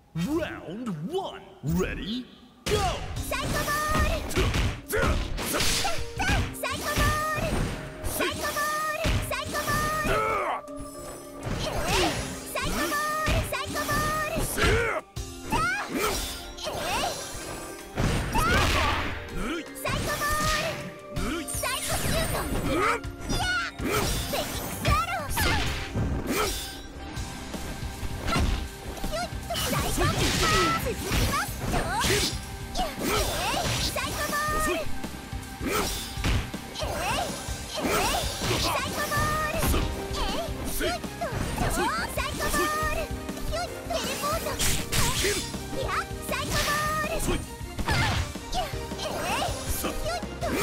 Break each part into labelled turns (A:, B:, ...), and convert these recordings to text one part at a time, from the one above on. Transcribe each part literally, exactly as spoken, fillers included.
A: Round one. Ready? Go!
B: Psycho Ball! Psycho Ball! Psycho Ball! Psycho Ball! Psycho Ball! Psycho Ball! Psycho Ball! Psycho Shooto! Phoenix Arrow! Psycho Ball! 続きますとサイコボールえいえいサイコボールえいヒュッとサイコボールヒュッテレポートいやサイコボールえいヒュッとえいサイコボール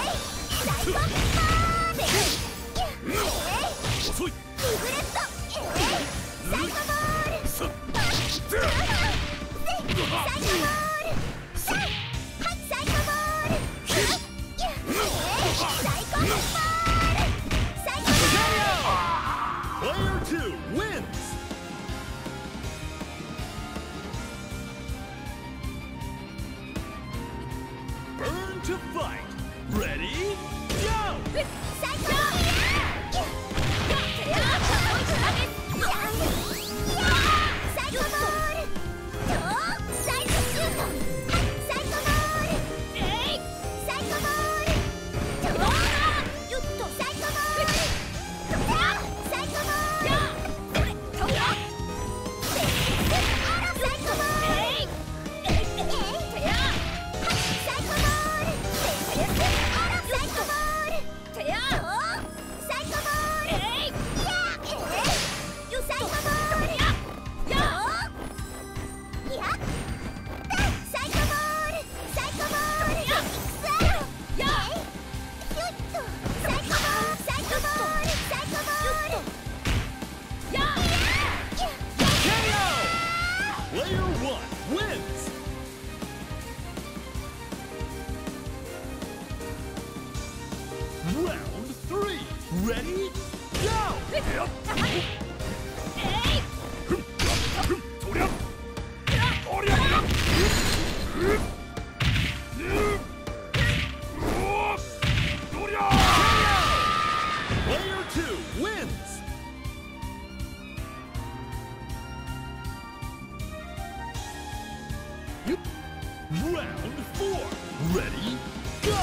B: えいリブレットえいサイコボールサイコボールサイサイコボールサイコボールサイコボール
A: Player two wins! Burn to fight! Ready? Go!
B: サイコボール
A: Round three. Ready? Go! Player two wins! Round four. Ready? Go!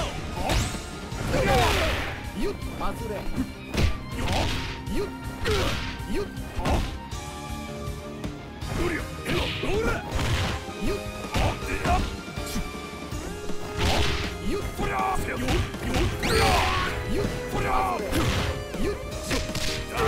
C: You, Mazure. You, you, you. You, you, you, you.